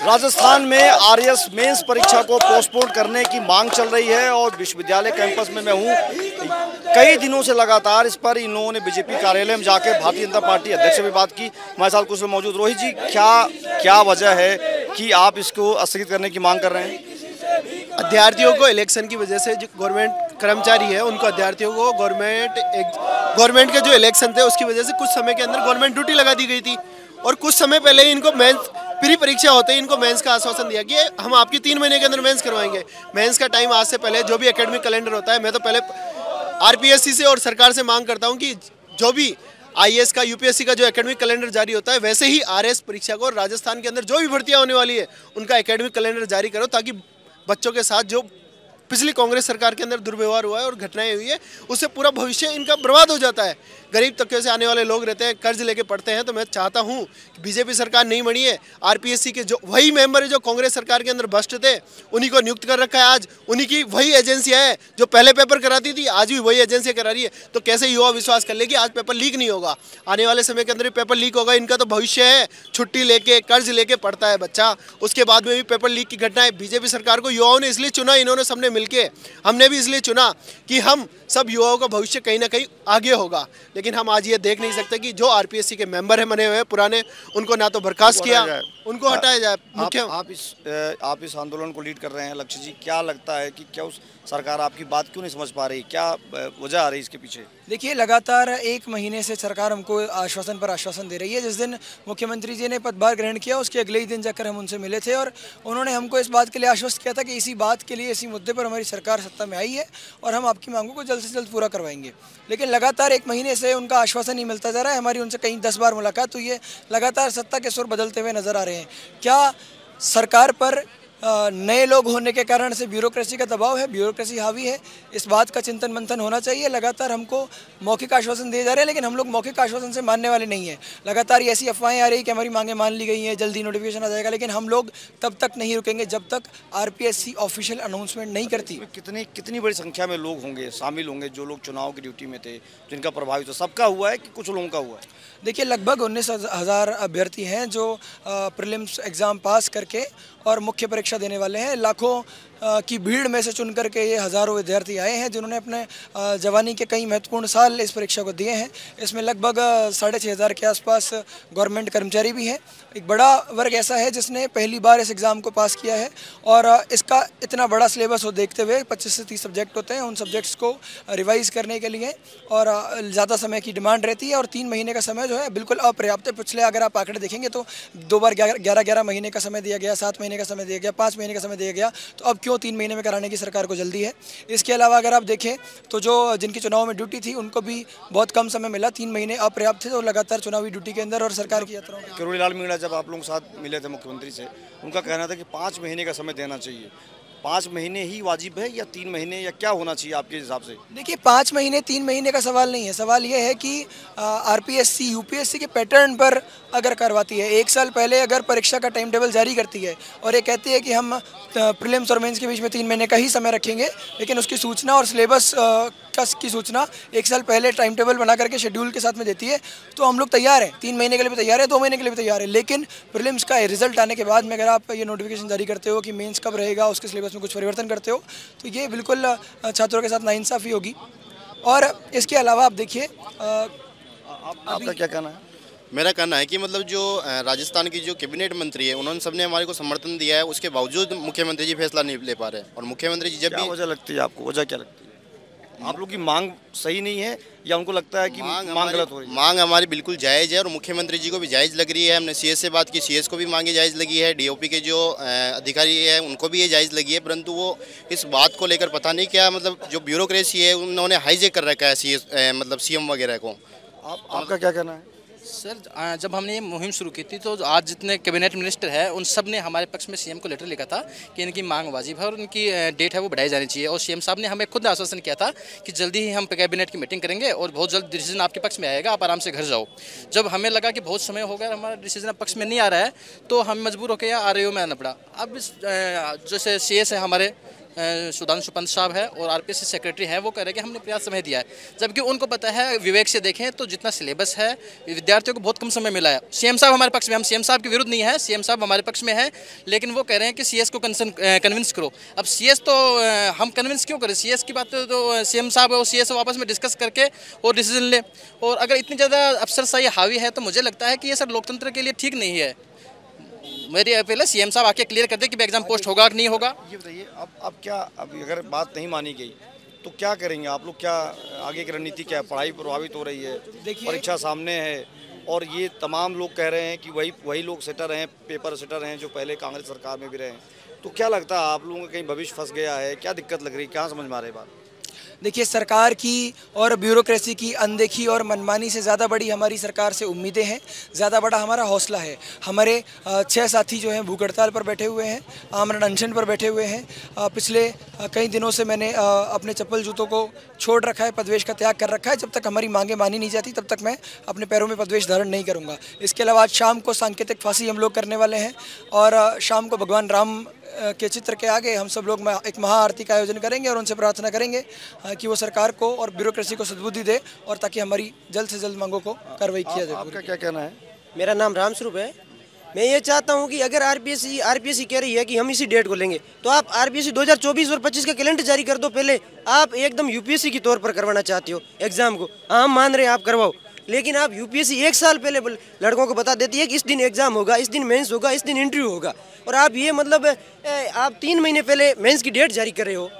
राजस्थान में RS mains परीक्षा को पोस्टपोन करने की मांग चल रही है और विश्वविद्यालय कैंपस में मैं हूँ। कई दिनों से लगातार इस पर इन लोगों ने बीजेपी कार्यालय में जाकर भारतीय जनता पार्टी अध्यक्ष से भी बात की। हमारे साथ कुछ मौजूद। रोहित जी, क्या वजह है कि आप इसको स्थगित करने की मांग कर रहे हैं? अभ्यर्थियों को इलेक्शन की वजह से जो गवर्नमेंट कर्मचारी है उनको अभ्यर्थियों को गवर्नमेंट के जो इलेक्शन थे उसकी वजह से कुछ समय के अंदर गवर्नमेंट ड्यूटी लगा दी गई थी और कुछ समय पहले ही इनको मेंस प्री परीक्षा होते ही इनको मेंस का आश्वासन दिया कि हम आपकी 3 महीने के अंदर मेंस करवाएंगे। मेंस का टाइम आज से पहले जो भी एकेडमिक कैलेंडर होता है, मैं तो पहले आरपीएससी से और सरकार से मांग करता हूं कि जो भी आईएएस का यूपीएससी का जो एकेडमिक कैलेंडर जारी होता है वैसे ही आरएस परीक्षा को राजस्थान के अंदर जो भी भर्तियां होने वाली है उनका एकेडमिक कैलेंडर जारी करो, ताकि बच्चों के साथ जो पिछली कांग्रेस सरकार के अंदर दुर्व्यवहार हुआ है और घटनाएं हुई है उससे पूरा भविष्य इनका बर्बाद हो जाता है। गरीब तबके से आने वाले लोग रहते हैं, कर्ज लेके पढ़ते हैं। तो मैं चाहता हूं कि बीजेपी सरकार नहीं बनी है, आरपीएससी के जो वही मेंबर है जो कांग्रेस सरकार के अंदर भ्रष्ट थे उन्हीं को नियुक्त कर रखा है। आज उन्हीं की वही एजेंसियां है जो पहले पेपर कराती थी, आज भी वही एजेंसियां करा रही है। तो कैसे युवा विश्वास कर ले कि आज पेपर लीक नहीं होगा? आने वाले समय के अंदर पेपर लीक होगा। इनका तो भविष्य है, छुट्टी लेके कर्ज लेके पढ़ता है बच्चा, उसके बाद में भी पेपर लीक की घटना है। बीजेपी सरकार को युवाओं ने इसलिए चुना, इन्होंने सबने मिलके, हमने भी इसलिए चुना कि हम सब युवाओं का भविष्य कहीं ना कहीं आगे होगा। लेकिन हम आज ये देख नहीं सकते कि जो आरपीएससी के मेंबर है बने हुए पुराने, उनको ना तो बर्खास्त किया, उनको हटाया जाए। आप इस आंदोलन को लीड कर रहे हैं लक्ष्य जी, क्या लगता है कि क्या उस सरकार आपकी बात क्यों नहीं समझ पा रही? क्या वजह आ रही है इसके पीछे? देखिए, लगातार 1 महीने से सरकार हमको आश्वासन पर आश्वासन दे रही है। जिस दिन मुख्यमंत्री जी ने पदभार ग्रहण किया उसके अगले ही दिन जाकर हम उनसे मिले थे और उन्होंने हमको इस बात के लिए आश्वस्त किया था कि इसी बात के लिए, इसी मुद्दे पर हमारी सरकार सत्ता में आई है और हम आपकी मांगों को जल्द से जल्द पूरा करवाएंगे। लेकिन लगातार 1 महीने से उनका आश्वासन ही मिलता जा रहा है। हमारी उनसे कहीं 10 बार मुलाकात हुई है। लगातार सत्ता के सुर बदलते हुए नजर आ रहे हैं। क्या सरकार पर नए लोग होने के कारण से ब्यूरोक्रेसी का दबाव है, ब्यूरोक्रेसी हावी है? इस बात का चिंतन मंथन होना चाहिए। लगातार हमको मौखिक आश्वासन दिए जा रहे हैं लेकिन हम लोग मौखिक आश्वासन से मानने वाले नहीं हैं। लगातार ऐसी अफवाहें आ रही कि हमारी मांगें मान ली गई हैं, जल्दी नोटिफिकेशन आ जाएगा, लेकिन हम लोग तब तक नहीं रुकेंगे जब तक आरपीएससी ऑफिशियल अनाउंसमेंट नहीं करती। कितनी बड़ी संख्या में लोग होंगे, शामिल होंगे जो लोग चुनाव की ड्यूटी में थे, जिनका प्रभावित हो? सबका हुआ है कि कुछ लोगों का हुआ है? देखिए, लगभग 19,000 अभ्यर्थी हैं जो प्रीलिम्स एग्ज़ाम पास करके और मुख्य परीक्षा देने वाले हैं। लाखों की भीड़ में से चुन करके ये हज़ारों विद्यार्थी आए हैं जिन्होंने अपने जवानी के कई महत्वपूर्ण साल इस परीक्षा को दिए हैं। इसमें लगभग 6,500 के आसपास गवर्नमेंट कर्मचारी भी हैं। एक बड़ा वर्ग ऐसा है जिसने पहली बार इस एग्ज़ाम को पास किया है और इसका इतना बड़ा सिलेबस को देखते हुए 25 से 30 सब्जेक्ट होते हैं। उन सब्जेक्ट्स को रिवाइज़ करने के लिए और ज़्यादा समय की डिमांड रहती है और 3 महीने का समय जो है बिल्कुल अपर्याप्त है। पिछले अगर आप आंकड़े देखेंगे तो 2 बार 11 महीने का समय दिया गया, 7 महीने का समय दिया गया, 5 महीने का समय दिया गया। तो अब क्यों 3 महीने में कराने की सरकार को जल्दी है? इसके अलावा अगर आप देखें तो जो जिनकी चुनाव में ड्यूटी थी उनको भी बहुत कम समय मिला। 3 महीने अपर्याप्त थे तो लगातार चुनावी ड्यूटी के अंदर और सरकार की यात्राओं में। किरोड़ी लाल मीणा जब आप लोगों के साथ मिले थे मुख्यमंत्री से, उनका कहना था कि 5 महीने का समय देना चाहिए। 5 महीने ही वाजिब है या 3 महीने, या क्या होना चाहिए आपके हिसाब से? देखिए, 5 महीने 3 महीने का सवाल नहीं है। सवाल ये है कि आरपीएससी यूपीएससी के पैटर्न पर अगर करवाती है, 1 साल पहले अगर परीक्षा का टाइम टेबल जारी करती है और ये कहती है कि हम प्रीलिम्स और मेंस के बीच में 3 महीने का ही समय रखेंगे, लेकिन उसकी सूचना और सिलेबस की सूचना 1 साल पहले टाइम टेबल बना करके शेड्यूल के साथ में देती है, तो हम लोग तैयार हैं। 3 महीने के लिए भी तैयार है, 2 महीने के लिए भी तैयार है। लेकिन प्रीलिम्स का रिजल्ट आने के बाद में अगर आप ये नोटिफिकेशन जारी करते हो कि मेंस कब रहेगा, उसके सिलेबस में कुछ परिवर्तन करते हो, तो ये बिल्कुल छात्रों के साथ नाइंसाफ़ी होगी। और इसके अलावा आप देखिए, आपका क्या कहना है? मेरा कहना है कि मतलब जो राजस्थान की जो कैबिनेट मंत्री है उन्होंने सबने हमारे को समर्थन दिया है, उसके बावजूद मुख्यमंत्री जी फैसला नहीं ले पा रहे हैं। और मुख्यमंत्री जी जब भी वजह लगती है आपको, वजह क्या लगती है? आप लोग की मांग सही नहीं है या उनको लगता है कि मांग गलत हो रही है? मांग हमारी बिल्कुल जायज़ है और मुख्यमंत्री जी को भी जायज़ लग रही है। हमने सीएस से बात की, सीएस को भी मांगे जायज़ लगी है, डीओपी के जो अधिकारी है उनको भी ये जायज़ लगी है, परंतु वो इस बात को लेकर पता नहीं क्या, मतलब जो ब्यूरोक्रेसी है उन्होंने हाईजेक कर रखा है सीएस मतलब सीएम वगैरह को। आपका क्या कहना है? सर, जब हमने ये मुहिम शुरू की थी तो आज जितने कैबिनेट मिनिस्टर हैं उन सब ने हमारे पक्ष में सीएम को लेटर लिखा था कि इनकी मांग वाजिब है और इनकी डेट है वो बढ़ाई जानी चाहिए। और सीएम साहब ने हमें खुद आश्वासन किया था कि जल्दी ही हम कैबिनेट की मीटिंग करेंगे और बहुत जल्द डिसीजन आपके पक्ष में आएगा, आप आराम से घर जाओ। जब हमें लगा कि बहुत समय हो गया, हमारा डिसीजन पक्ष में नहीं आ रहा है, तो हम मजबूर होकर यहाँ आरएओ में आना पड़ा। अब जैसे सीएस है हमारे सुधांशु पंत साहब है और आरपीएससी सेक्रेटरी है, वो कह रहे हैं कि हमने पर्याप्त समय दिया है, जबकि उनको पता है, विवेक से देखें तो जितना सिलेबस है विद्यार्थियों को बहुत कम समय मिला है। सीएम साहब हमारे पक्ष में, हम सीएम साहब के विरुद्ध नहीं है, सीएम साहब हमारे पक्ष में है, लेकिन वो कह रहे हैं कि सीएस को कन्विंस करो। अब सीएस तो हम कन्विंस क्यों करें, सीएस की बात तो सीएम साहब और सीएस आपस में डिस्कस करके और डिसीजन ले। और अगर इतनी ज़्यादा अफसरशाही हावी है तो मुझे लगता है कि ये सर लोकतंत्र के लिए ठीक नहीं है। मेरी अपील है सीएम साहब आके क्लियर कर दे कि एग्जाम पोस्ट होगा कि नहीं होगा। ये बताइए अब क्या, अब अगर बात नहीं मानी गई तो क्या करेंगे आप लोग, क्या आगे की रणनीति क्या है? पढ़ाई प्रभावित हो रही है, परीक्षा सामने है और ये तमाम लोग कह रहे हैं कि वही लोग सेटर हैं, पेपर सेटर हैं जो पहले कांग्रेस सरकार में भी रहे हैं। तो क्या लगता है आप लोगों का कहीं भविष्य फंस गया है, क्या दिक्कत लग रही है, क्या समझ में आ रही है बात? देखिए, सरकार की और ब्यूरोक्रेसी की अनदेखी और मनमानी से ज़्यादा बड़ी हमारी सरकार से उम्मीदें हैं, ज़्यादा बड़ा हमारा हौसला है। हमारे 6 साथी जो हैं भूख हड़ताल पर बैठे हुए हैं, आमरण अनशन पर बैठे हुए हैं। पिछले कई दिनों से मैंने अपने चप्पल जूतों को छोड़ रखा है, पदवेश का त्याग कर रखा है। जब तक हमारी मांगें मानी नहीं जाती तब तक मैं अपने पैरों में पदवेश धारण नहीं करूँगा। इसके अलावा आज शाम को सांकेतिक फांसी हम लोग करने वाले हैं और शाम को भगवान राम के चित्र के आगे हम सब लोग एक महाआरती का आयोजन करेंगे और उनसे प्रार्थना करेंगे कि वो सरकार को और ब्यूरोक्रेसी को सद्बुद्धि दे और ताकि हमारी जल्द से जल्द मांगों को कार्रवाई किया जाए। आपका क्या कहना है? मेरा नाम रामस्वरूप है। मैं ये चाहता हूँ कि अगर आरपीएससी कह रही है कि हम इसी डेट को लेंगे तो आप आरपीएससी 2024 और 25 का कैलेंडर जारी कर दो। पहले आप एकदम यूपीएससी के तौर पर करवाना चाहते हो एग्जाम को, हम मान रहे हैं आप करवाओ, लेकिन आप यूपीएससी 1 साल पहले लड़कों को बता देती है कि इस दिन एग्जाम होगा, इस दिन मेंस होगा, इस दिन इंटरव्यू होगा, और आप ये मतलब आप 3 महीने पहले मेंस की डेट जारी कर रहे हो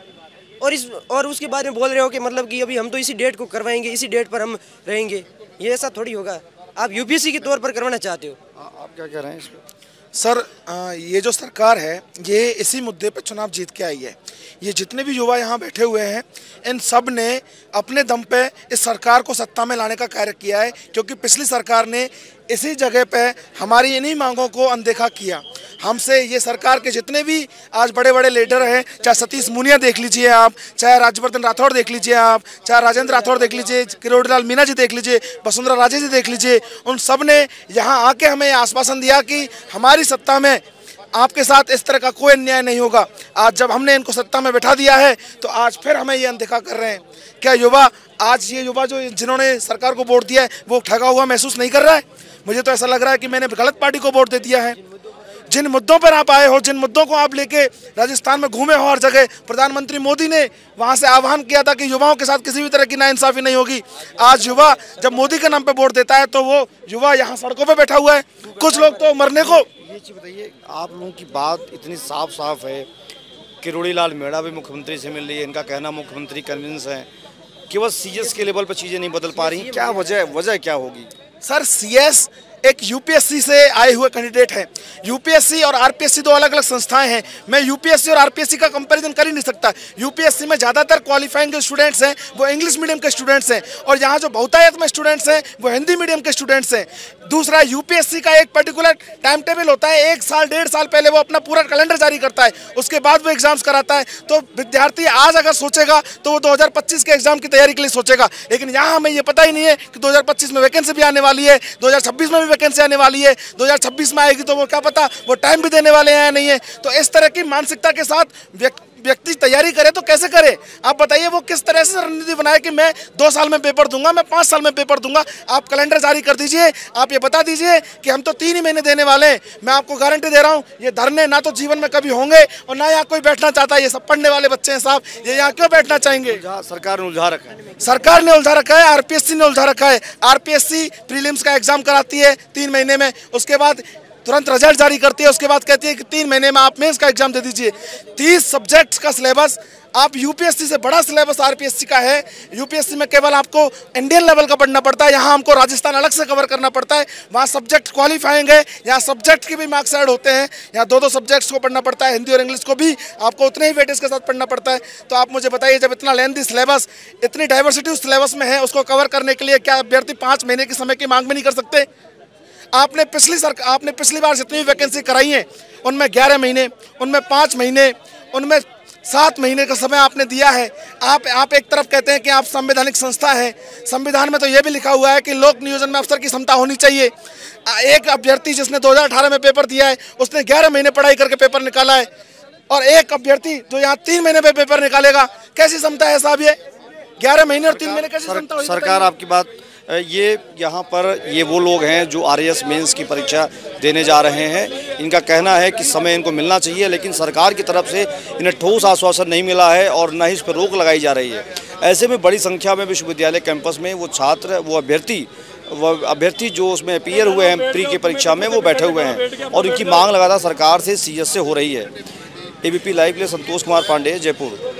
और उसके बाद में बोल रहे हो कि मतलब कि अभी हम तो इसी डेट को करवाएंगे, इसी डेट पर हम रहेंगे। ये ऐसा थोड़ी होगा, आप यूपीएससी के तौर पर करवाना चाहते हो। आप क्या कह रहे हैं इस पर? सर, ये जो सरकार है ये इसी मुद्दे पर चुनाव जीत के आई है। ये जितने भी युवा यहाँ बैठे हुए हैं इन सब ने अपने दम पे इस सरकार को सत्ता में लाने का कार्य किया है, क्योंकि पिछली सरकार ने इसी जगह पे हमारी इन्हीं मांगों को अनदेखा किया। हमसे ये सरकार के जितने भी आज बड़े बड़े लीडर हैं, चाहे सतीश मुनिया देख लीजिए आप, चाहे राज्यवर्धन राठौड़ देख लीजिए आप, चाहे राजेंद्र राठौड़ देख लीजिए, किरोड़ीलाल मीणा जी देख लीजिए, वसुंधरा राजे जी देख लीजिए, उन सब ने यहाँ आके हमें आश्वासन दिया कि हमारी सत्ता में आपके साथ इस तरह का कोई अन्याय नहीं होगा। आज जब हमने इनको सत्ता में बैठा दिया है तो आज फिर हमें ये अनदेखा कर रहे हैं। क्या युवा, आज ये युवा जो जिन्होंने सरकार को वोट दिया है वो ठगा हुआ महसूस नहीं कर रहा है? मुझे तो ऐसा लग रहा है कि मैंने गलत पार्टी को वोट दे दिया है। जिन मुद्दों पर आप आए हो, जिन मुद्दों को आप लेके राजस्थान में घूमे हो हर जगह, प्रधानमंत्री मोदी ने वहां से आह्वान किया था कि युवाओं के साथ किसी भी तरह की नाइंसाफी नहीं होगी। आज युवा जब मोदी के नाम पे वोट देता है तो वो युवा यहाँ सड़कों पे बैठा हुआ है, कुछ लोग तो मरने को। ये चीज़ बताइए, आप लोगों की बात इतनी साफ साफ है, किरोड़ीलाल मीणा भी मुख्यमंत्री से मिल रही है, इनका कहना मुख्यमंत्री कन्विंस है, केवल सीएस के लेवल पर चीज़ें नहीं बदल पा रही, क्या वजह क्या होगी? सर, सीएस एक यूपीएससी से आए हुए कैंडिडेट हैं। यूपीएससी और आरपीएससी 2 अलग अलग संस्थाएं हैं। मैं यूपीएससी और आरपीएससी का कंपैरिजन कर ही नहीं सकता। यूपीएससी में ज़्यादातर क्वालिफाइंग जो स्टूडेंट्स हैं वो इंग्लिश मीडियम के स्टूडेंट्स हैं और यहाँ जो बहुतायत में स्टूडेंट्स हैं वो हिंदी मीडियम के स्टूडेंट्स हैं। दूसरा, यूपीएससी का एक पर्टिकुलर टाइम टेबल होता है, 1 साल 1.5 साल पहले वो अपना पूरा कैलेंडर जारी करता है, उसके बाद वो एग्जाम्स कराता है। तो विद्यार्थी आज अगर सोचेगा तो वो 2025 के एग्जाम की तैयारी के लिए सोचेगा, लेकिन यहाँ हमें ये पता ही नहीं है कि 2025 में वैकेंसी भी आने वाली है, 2026 में भी वैकेंसी आने वाली है, 2026 में आएगी तो वो क्या पता वो टाइम भी देने वाले हैं या नहीं है। तो इस तरह की मानसिकता के साथ व्यक्ति तैयारी करे तो कैसे करे? आप बताइए वो किस तरह से रणनीति बनाए कि मैं 2 साल में पेपर दूंगा, मैं 5 साल में पेपर दूंगा। आप कैलेंडर जारी कर दीजिए, आप ये बता दीजिए कि हम तो 3 ही महीने देने वाले हैं। मैं आपको गारंटी दे रहा हूँ ये धरने ना तो जीवन में कभी होंगे और ना यहाँ कोई बैठना चाहता है। ये सब पढ़ने वाले बच्चे हैं साहब, ये यहाँ क्यों बैठना चाहेंगे? सरकार ने उलझा रखा है, सरकार ने उलझा रखा है, आरपीएससी ने उलझा रखा है। आरपीएससी प्रीलिम्स का एग्जाम कराती है 3 महीने में, उसके बाद तुरंत रिजल्ट जारी करती है, उसके बाद कहती है कि 3 महीने में आप मेंस का एग्जाम दे दीजिए। 30 सब्जेक्ट्स का सिलेबस, आप यूपीएससी से बड़ा सिलेबस आरपीएससी का है। यूपीएससी में केवल आपको इंडियन लेवल का पढ़ना पड़ता है, यहाँ हमको राजस्थान अलग से कवर करना पड़ता है। वहाँ सब्जेक्ट क्वालिफाइंग है, यहाँ सब्जेक्ट के भी मार्क्स ऐड होते हैं, यहाँ 2-2 सब्जेक्ट्स को पढ़ना पड़ता है, हिंदी और इंग्लिश को भी आपको उतने ही वेटेज के साथ पढ़ना पड़ता है। तो आप मुझे बताइए, जब इतना लेंथी सिलेबस, इतनी डाइवर्सिटी उस सिलेबस में है, उसको कवर करने के लिए क्या अभ्यर्थी 5 महीने के समय की मांग भी नहीं कर सकते? आपने पिछली बार जितनी वैकेंसी कराई है उनमें 11 महीने, उनमें 5 महीने, उनमें 7 महीने का समय आपने दिया है। आप एक तरफ कहते हैं कि आप संवैधानिक संस्था है, संविधान में तो ये भी लिखा हुआ है कि लोक नियोजन में अफसर की क्षमता होनी चाहिए। एक अभ्यर्थी जिसने 2018 में पेपर दिया है उसने 11 महीने पढ़ाई करके पेपर निकाला है। और एक अभ्यर्थी जो यहाँ 3 महीने में पेपर निकालेगा, कैसी क्षमता है साहब? ये 11 महीने और 3 महीने कैसी क्षमता होगी? सरकार आपकी बात, ये यहाँ पर ये वो लोग हैं जो आरएएस मेंस की परीक्षा देने जा रहे हैं। इनका कहना है कि समय इनको मिलना चाहिए, लेकिन सरकार की तरफ से इन्हें ठोस आश्वासन नहीं मिला है और न ही इस पर रोक लगाई जा रही है। ऐसे में बड़ी संख्या में विश्वविद्यालय कैंपस में वो छात्र, वो अभ्यर्थी जो उसमें अपीयर हुए हैं प्री की परीक्षा में, वो बैठे हुए हैं और उनकी मांग लगातार सरकार से, सीएस से हो रही है। एबीपी लाइव के लिए संतोष कुमार पांडे, जयपुर।